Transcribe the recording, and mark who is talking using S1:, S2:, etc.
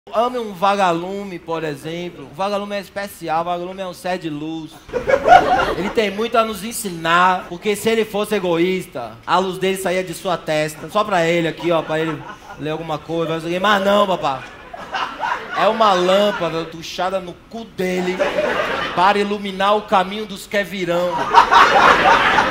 S1: Ame um vagalume, por exemplo. O vagalume é especial, o vagalume é um ser de luz. Ele tem muito a nos ensinar, porque se ele fosse egoísta, a luz dele saía de sua testa. Só pra ele aqui, ó, pra ele ler alguma coisa. Mas não, papá. É uma lâmpada puxada no cu dele para iluminar o caminho dos que virão.